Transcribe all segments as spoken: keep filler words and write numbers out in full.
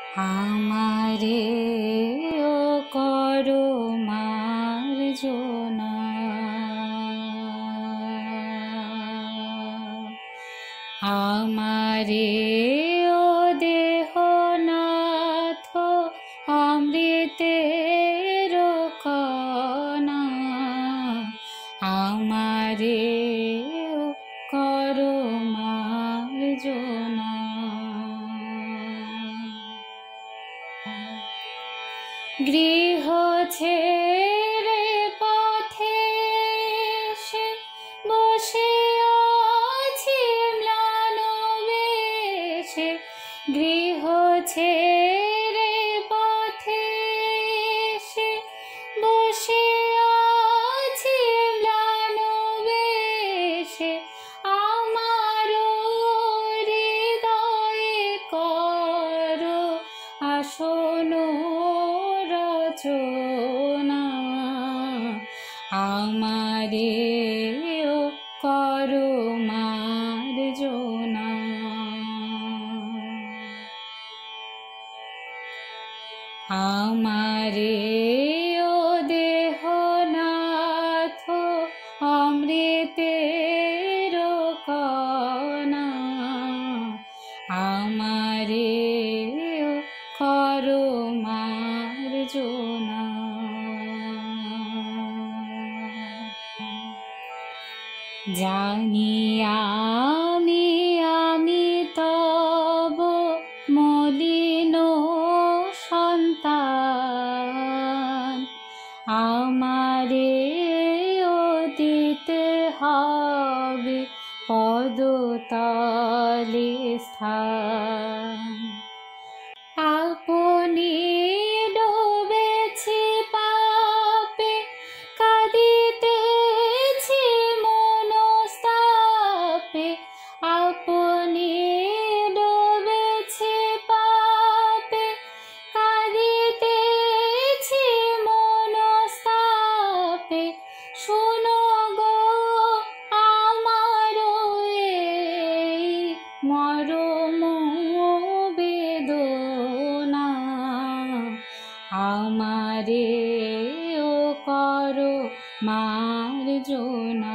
আমারে ও করো মার্জনা, আমারে ও দেহনাথ অমৃতের কণা, আমারে ও করো মার্জনা। গৃহ ছেড়ে পথে এসে বসে আছি ম্লান বেশে, গৃহ ছেড়ে পথে এসে বসে আছি ম্লান বেশে, আমার হৃদয়ে করো আসন রচনা, আমারে ও করো মার্জনা। আমারে ও দেহনাথ অমৃতের কণা, আমারে ও করো মার্জনা। জানি আমি আমি তব মলিন সন্তান, আমারে ও দিতে হবে পদতলে স্থান। আপনি ডুবেছি পাপে, কাঁদিতেছি মনস্তাপে, আপনি ডুবেছি পাপে, কাঁদিতেছি মনস্তাপে, শোনো গো আমার এই মরম বেদনা, আমারে ও করো মার্জনা।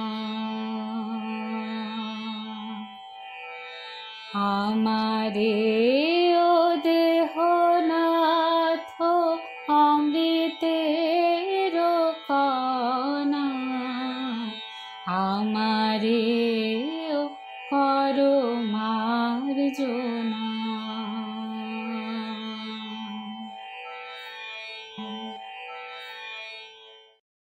আমারে ও দেহনাথ অমৃতের কণা, আমারে ও করো মার্জনা।